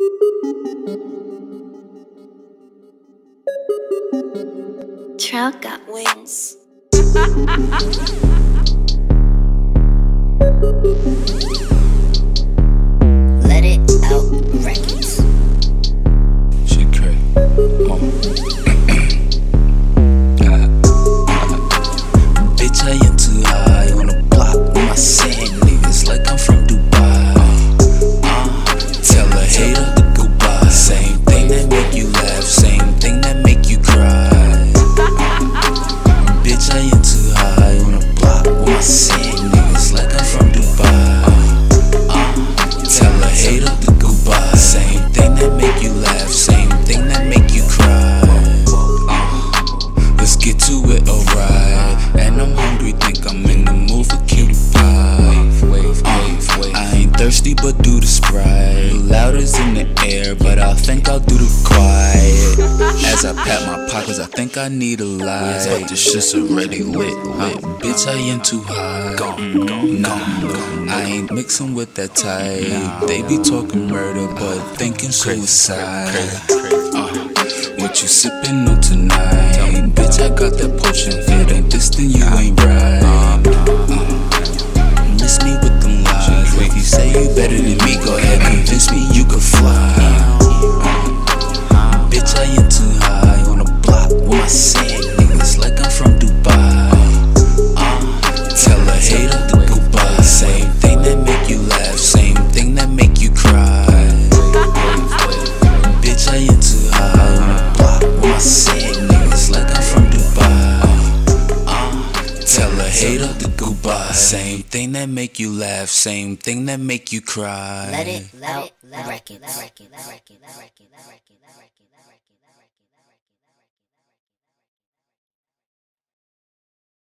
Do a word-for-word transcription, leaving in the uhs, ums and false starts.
Trout got wings. Let it out records. Shit crazy. Oh. Bitch, I am too high on the block with my sand niggas like I'm from Dubai. Uh, tell a hater to go by. Same thing that make you laugh, same thing that make you cry. Bitch, I am too high on the block with my sand niggas like I'm from Dubai. Uh, tell a hater to go by. Same thing that make you laugh, same thing that make you cry. Uh, let's get to it, alright. And I'm hungry, think I'm in the mood for cutie pie. Wave, wave, wave. I ain't thirsty, but do the Sprite. Loud is in the air, but I think I'll do the quiet. As I pat my pockets, I think I need a light. But the shit's already lit, lit. Bitch, I am too high. Gone, gone, no, I ain't mixing with that type. They be talking murder, but thinking suicide. Uh, what you sippin' on tonight? Bitch, I got that potion. If it ain't this, then you ain't right. Uh, miss me with them lies. If you say you better than me, go ahead, convince me you can fly. Uh, bitch, I am too high on the block with my sand niggas like I'm from Dubai. Uh, tell a hater to go by. Same thing that make you laugh, same thing that make you cry. Bitch, I am too high on the block with my sand niggas like I'm from Dubai. Uh, tell a hater to go by. Same thing that make you laugh, same thing that make you cry. Let it out records.